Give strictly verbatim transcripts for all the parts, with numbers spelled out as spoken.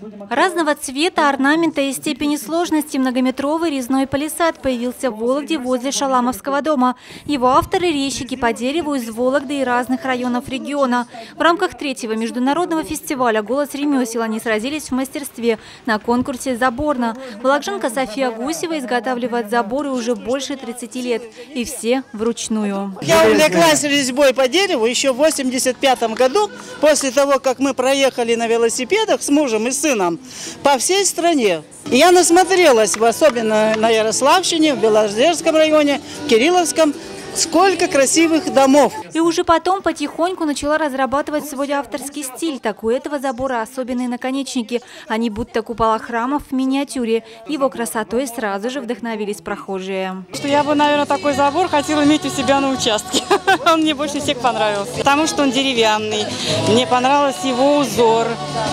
Разного цвета, орнамента и степени сложности многометровый резной палисад появился в Вологде возле Шаламовского дома. Его авторы – резчики по дереву из Вологды и разных районов региона. В рамках третьего международного фестиваля «Голос ремесел» они сразились в мастерстве на конкурсе «Заборно». Вологжанка София Гусева изготавливает заборы уже больше тридцати лет. И все вручную. Я увлеклась резьбой по дереву еще в восемьдесят пятом году, после того, как мы проехали на велосипедах с мужем и сыном по всей стране. И я насмотрелась, особенно на Ярославщине, в Белозерском районе, в Кирилловском, сколько красивых домов. И уже потом потихоньку начала разрабатывать свой авторский стиль. Так у этого забора особенные наконечники. Они будто купола храмов в миниатюре. Его красотой сразу же вдохновились прохожие. Что я бы, наверное, такой забор хотела иметь у себя на участке. Он мне больше всех понравился. Потому что он деревянный. Мне понравился его узор,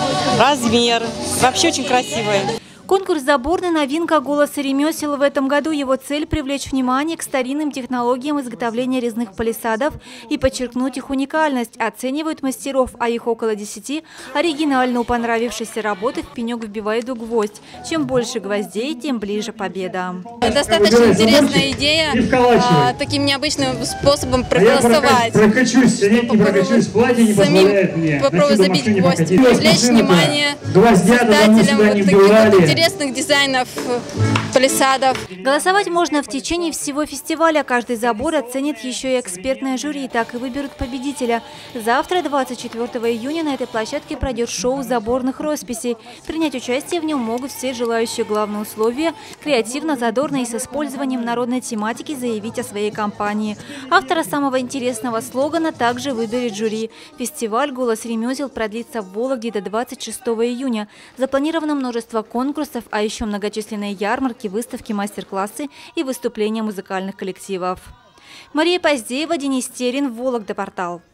размер. Вообще очень красивый. Конкурс «Заборный» – новинка «Голоса ремесел». В этом году его цель – привлечь внимание к старинным технологиям изготовления резных палисадов и подчеркнуть их уникальность. Оценивают мастеров, а их около десяти. Оригинально у понравившейся работы в пенек вбивают гвоздь. Чем больше гвоздей, тем ближе победа. Достаточно интересная идея а, таким необычным способом проголосовать. Прокачусь, не прокачусь, платье не позволяет мне. Попробуй забить гвоздь, привлечь внимание создателям вот таких вот интересных дизайнов палисадов. Голосовать можно в течение всего фестиваля. Каждый забор оценит еще и экспертное жюри. Так и выберут победителя. Завтра, двадцать четвёртого июня, на этой площадке пройдет шоу заборных росписей. Принять участие в нем могут все желающие. Главное условие – креативно, задорно и с использованием народной тематики заявить о своей компании. Автора самого интересного слогана также выберет жюри. Фестиваль «Голос ремесел» продлится в Вологде до двадцать шестого июня. Запланировано множество конкурсов, а еще многочисленные ярмарки, выставки, мастер-классы и выступления музыкальных коллективов. Мария Поздеева, Денис Терин, Вологда, портал.